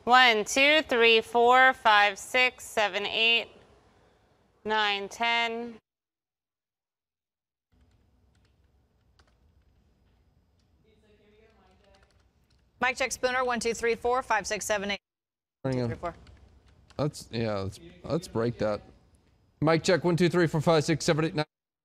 1, 2, 3, 4, 5, 6, 7, 8, 9, 10. Mic check, Spooner. 1, 2, 3, 4, 5, 6, 7, 8. 1, 2, 3, 4. Let's break that. Mic check. 1, 2, 3, 4, 5, 6, 7, 8, 9.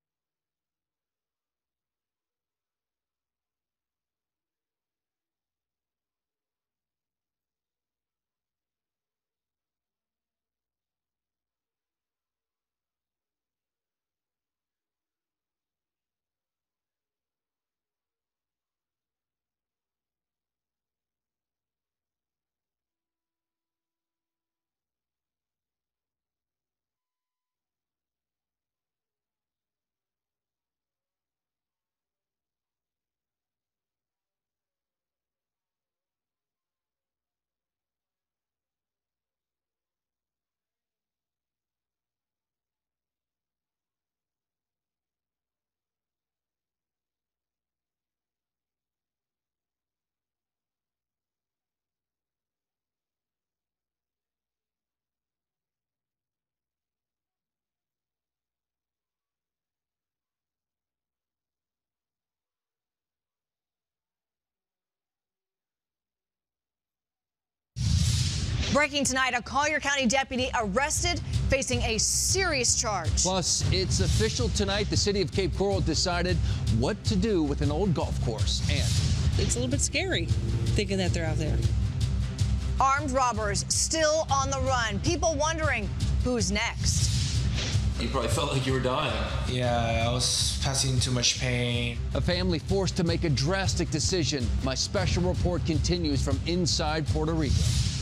Breaking tonight, a Collier County deputy arrested, facing a serious charge. Plus, it's official tonight. The city of Cape Coral decided what to do with an old golf course. And it's a little bit scary thinking that they're out there. Armed robbers still on the run. People wondering who's next. You probably felt like you were dying. Yeah, I was passing too much pain. A family forced to make a drastic decision. My special report continues from inside Puerto Rico.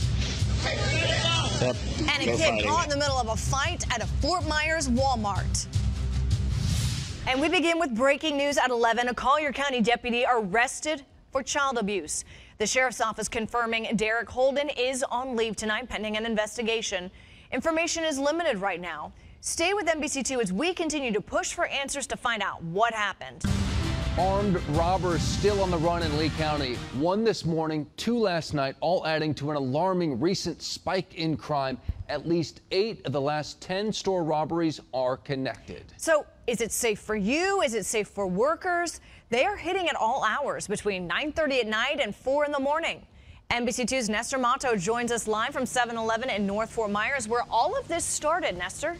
And a kid caught in the middle of a fight at a Fort Myers Walmart. And we begin with breaking news at 11. A Collier County deputy arrested for child abuse. The sheriff's office confirming Derek Holden is on leave tonight pending an investigation. Information is limited right now. Stay with NBC2 as we continue to push for answers to find out what happened. Armed robbers still on the run in Lee County. 1 this morning, 2 last night, all adding to an alarming recent spike in crime. At least 8 of the last 10 store robberies are connected. So is it safe for you? Is it safe for workers? They are hitting at all hours between 9:30 at night and 4 in the morning. NBC2's Nestor Mato joins us live from 7-Eleven in North Fort Myers, where all of this started. Nestor?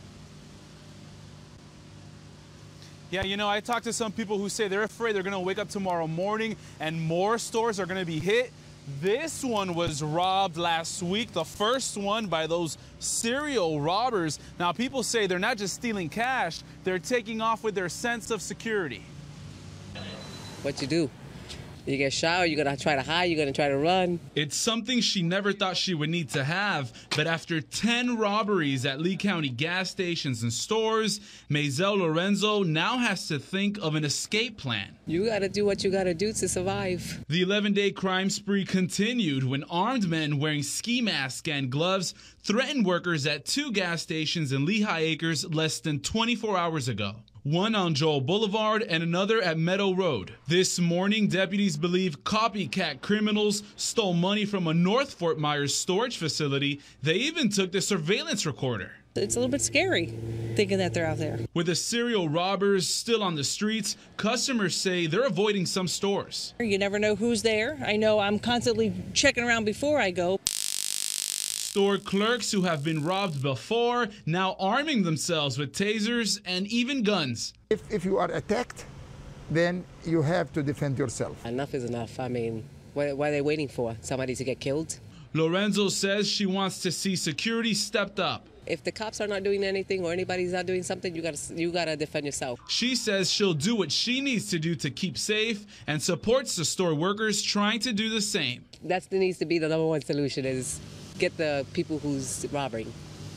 Yeah, you know, I talked to some people who say they're afraid they're going to wake up tomorrow morning and more stores are going to be hit. This one was robbed last week, the first one by those serial robbers. Now, people say they're not just stealing cash, they're taking off with their sense of security. What you do? You get shot, or you're going to try to hide, you're going to try to run. It's something she never thought she would need to have, but after 10 robberies at Lee County gas stations and stores, Maisel Lorenzo now has to think of an escape plan. You got to do what you got to do to survive. The 11-day crime spree continued when armed men wearing ski masks and gloves threatened workers at 2 gas stations in Lehigh Acres less than 24 hours ago. One on Joel Boulevard and another at Meadow Road. This morning, deputies believe copycat criminals stole money from a North Fort Myers storage facility. They even took the surveillance recorder. It's a little bit scary thinking that they're out there. With the serial robbers still on the streets, customers say they're avoiding some stores. You never know who's there. I know I'm constantly checking around before I go. Store clerks who have been robbed before now arming themselves with tasers and even guns. If you are attacked, then you have to defend yourself. Enough is enough. I mean, what are they waiting for? Somebody to get killed? Lorenzo says she wants to see security stepped up. If the cops are not doing anything or anybody's not doing something, you gotta defend yourself. She says she'll do what she needs to do to keep safe and supports the store workers trying to do the same. That needs to be the #1 solution, is get the people who's robbing.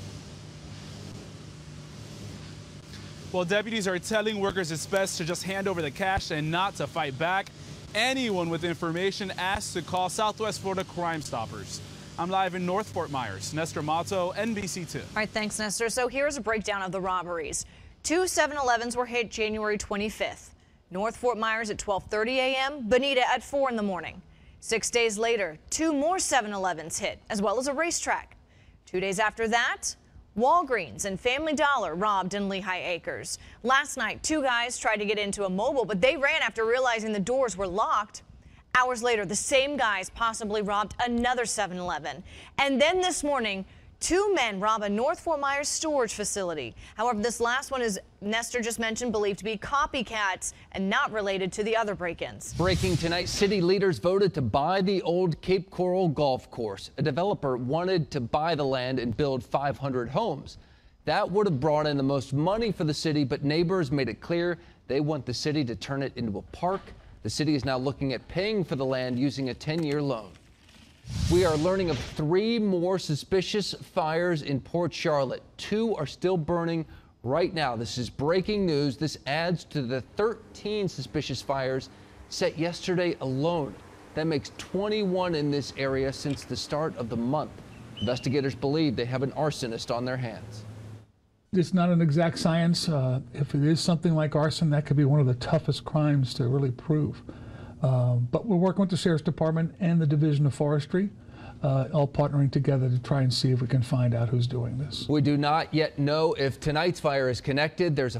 Well, deputies are telling workers it's best to just hand over the cash and not to fight back. Anyone with information asked to call Southwest Florida Crime Stoppers. I'm live in North Fort Myers. Nestor Mato, NBC2. All right, thanks, Nestor. So here's a breakdown of the robberies. 2 7-Elevens were hit January 25th. North Fort Myers at 12:30 a.m., Bonita at 4 in the morning. 6 days later, 2 more 7-Elevens hit, as well as a racetrack. 2 days after that, Walgreens and Family Dollar robbed in Lehigh Acres. Last night, 2 guys tried to get into a mobile, but they ran after realizing the doors were locked. Hours later, the same guys possibly robbed another 7-Eleven. And then this morning, 2 men rob a North Fort Myers storage facility. However, this last one is, Nestor just mentioned, believed to be copycats and not related to the other break-ins. Breaking tonight, city leaders voted to buy the old Cape Coral golf course. A developer wanted to buy the land and build 500 homes. That would have brought in the most money for the city, but neighbors made it clear they want the city to turn it into a park. The city is now looking at paying for the land using a 10-year loan. We are learning of 3 more suspicious fires in Port Charlotte. 2 are still burning right now. This is breaking news. This adds to the 13 suspicious fires set yesterday alone. That makes 21 in this area since the start of the month. Investigators believe they have an arsonist on their hands. It's not an exact science. If it is something like arson, that could be one of the toughest crimes to really prove. But we're working with the Sheriff's Department and the Division of Forestry, all partnering together to try and see if we can find out who's doing this. We do not yet know if tonight's fire is connected. There's a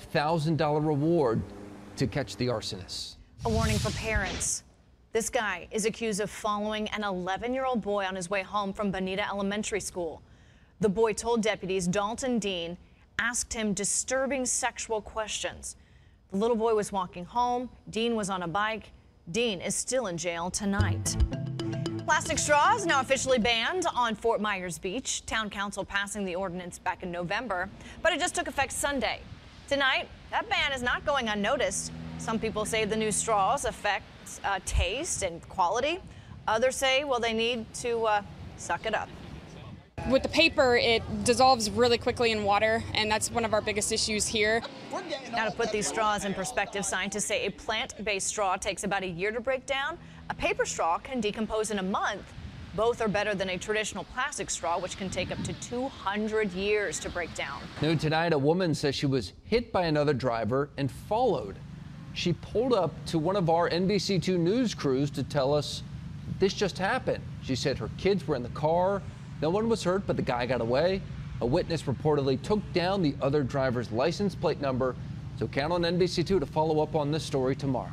$5,000 reward to catch the arsonist. A warning for parents. This guy is accused of following an 11-year-old boy on his way home from Bonita Elementary School. The boy told deputies Dalton Dean asked him disturbing sexual questions. The little boy was walking home. Dean was on a bike. Dean is still in jail tonight. Plastic straws now officially banned on Fort Myers Beach. Town council passing the ordinance back in November, but it just took effect Sunday. Tonight, that ban is not going unnoticed. Some people say the new straws affect taste and quality. Others say, well, they need to suck it up. With the paper, it dissolves really quickly in water, and that's one of our biggest issues here. Now, to put these straws in perspective, scientists say a plant-based straw takes about a year to break down. A paper straw can decompose in a month. Both are better than a traditional plastic straw, which can take up to 200 years to break down. New tonight, a woman says she was hit by another driver and followed. She pulled up to one of our NBC2 news crews to tell us this just happened. She said her kids were in the car. No one was hurt, but the guy got away. A witness reportedly took down the other driver's license plate number. So count on NBC2 to follow up on this story tomorrow.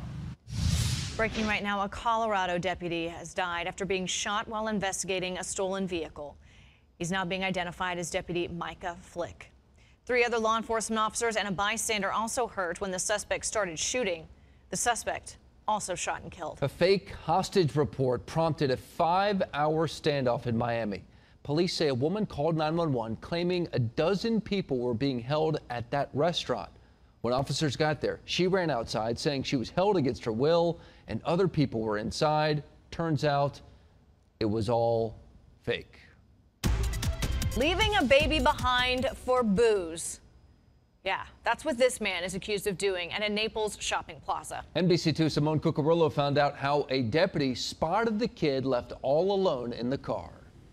Breaking right now, a Colorado deputy has died after being shot while investigating a stolen vehicle. He's now being identified as Deputy Micah Flick. 3 other law enforcement officers and a bystander also hurt when the suspect started shooting. The suspect also shot and killed. A fake hostage report prompted a 5-hour standoff in Miami. Police say a woman called 911 claiming a dozen people were being held at that restaurant. When officers got there, she ran outside saying she was held against her will and other people were inside. Turns out it was all fake. Leaving a baby behind for booze. Yeah, that's what this man is accused of doing at a Naples shopping plaza. NBC2 Simone Cucurullo found out how a deputy spotted the kid left all alone in the car.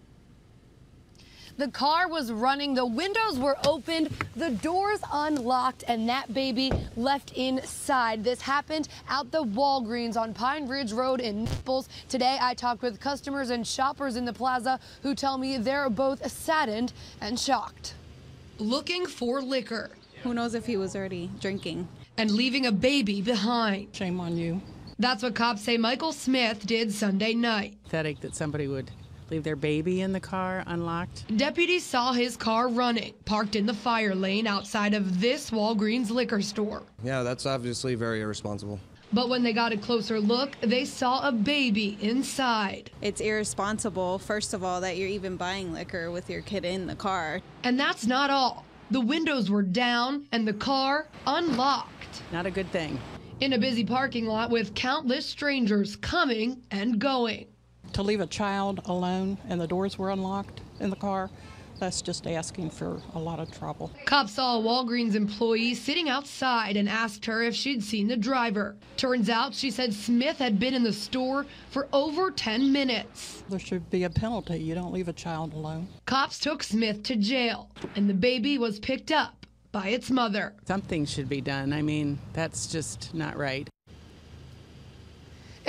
The car was running, the windows were opened, the doors unlocked, and that baby left inside. This happened at the Walgreens on Pine Ridge Road in Naples. Today, I talked with customers and shoppers in the plaza who tell me they're both saddened and shocked. Looking for liquor. Who knows if he was already drinking. And leaving a baby behind. Shame on you. That's what cops say Michael Smith did Sunday night. Pathetic that somebody would leave their baby in the car unlocked. Deputies saw his car running, parked in the fire lane outside of this Walgreens liquor store. Yeah, that's obviously very irresponsible. But when they got a closer look, they saw a baby inside. It's irresponsible, first of all, that you're even buying liquor with your kid in the car. And that's not all. The windows were down and the car unlocked. Not a good thing. In a busy parking lot with countless strangers coming and going. To leave a child alone and the doors were unlocked in the car, that's just asking for a lot of trouble. Cops saw a Walgreens employee sitting outside and asked her if she'd seen the driver. Turns out she said Smith had been in the store for over 10 minutes. There should be a penalty. You don't leave a child alone. Cops took Smith to jail, and the baby was picked up by its mother. Something should be done. I mean, that's just not right.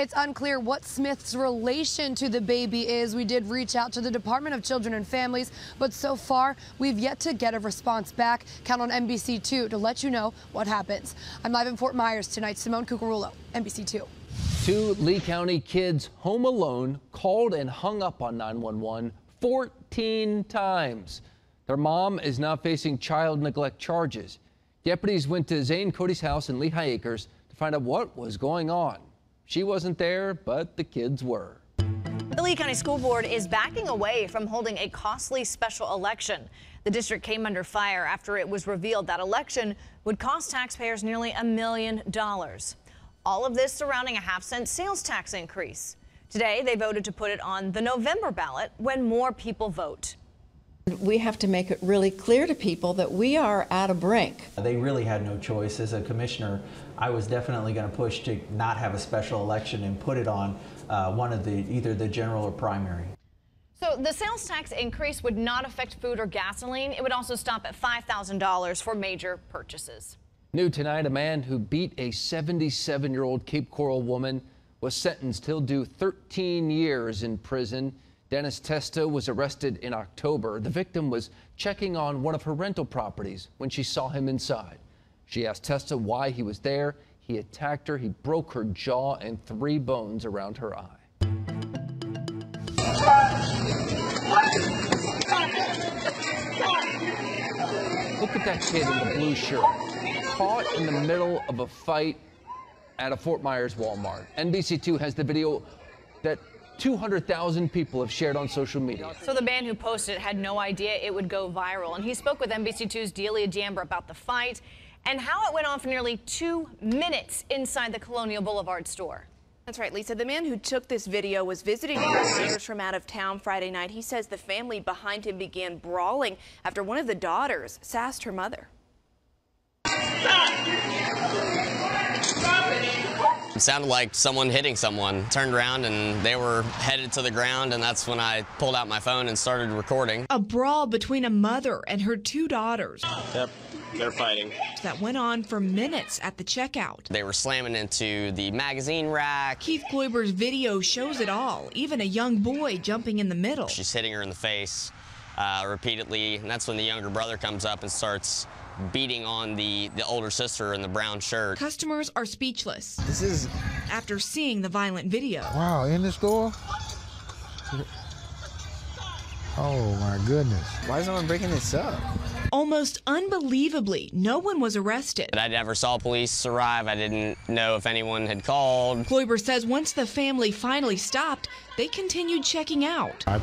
It's unclear what Smith's relation to the baby is. We did reach out to the Department of Children and Families, but so far we've yet to get a response back. Count on NBC2 to let you know what happens. I'm live in Fort Myers tonight. Simone Cucurullo, NBC2. 2 Lee County kids home alone called and hung up on 911 14 times. Their mom is now facing child neglect charges. Deputies went to Zane Cody's house in Lehigh Acres to find out what was going on. She wasn't there, but the kids were. The Lee County School Board is backing away from holding a costly special election. The district came under fire after it was revealed that election would cost taxpayers nearly $1 million. All of this surrounding a half-cent sales tax increase. Today, they voted to put it on the November ballot when more people vote. We have to make it really clear to people that we are at a brink. They really had no choice. As a commissioner, I was definitely going to push to not have a special election and put it on one of either the general or primary. So the sales tax increase would not affect food or gasoline. It would also stop at $5,000 for major purchases. New tonight, a man who beat a 77-year-old Cape Coral woman was sentenced. He'll do 13 years in prison. Dennis Testa was arrested in October. The victim was checking on one of her rental properties when she saw him inside. She asked Testa why he was there. He attacked her. He broke her jaw and 3 bones around her eye. Look at that kid in the blue shirt, caught in the middle of a fight at a Fort Myers Walmart. NBC2 has the video that 200,000 people have shared on social media. So the man who posted it had no idea it would go viral, and he spoke with NBC2's Delia D'Ambra about the fight and how it went on for nearly 2 minutes inside the Colonial Boulevard store. That's right, Lisa. The man who took this video was visiting neighbors from out of town Friday night. He says the family behind him began brawling after one of the daughters sassed her mother. It sounded like someone hitting someone. Turned around and they were headed to the ground, and that's when I pulled out my phone and started recording. A brawl between a mother and her 2 daughters. Yep, they're fighting. That went on for minutes at the checkout. They were slamming into the magazine rack. Keith Kloiber's video shows it all, even a young boy jumping in the middle. She's hitting her in the face repeatedly, and that's when the younger brother comes up and starts beating on the older sister in the brown shirt. Customers are speechless. This is... after seeing the violent video. Wow, in the store? Oh my goodness. Why is someone breaking this up? Almost unbelievably, no one was arrested. I never saw police arrive. I didn't know if anyone had called. Kloiber says once the family finally stopped, they continued checking out.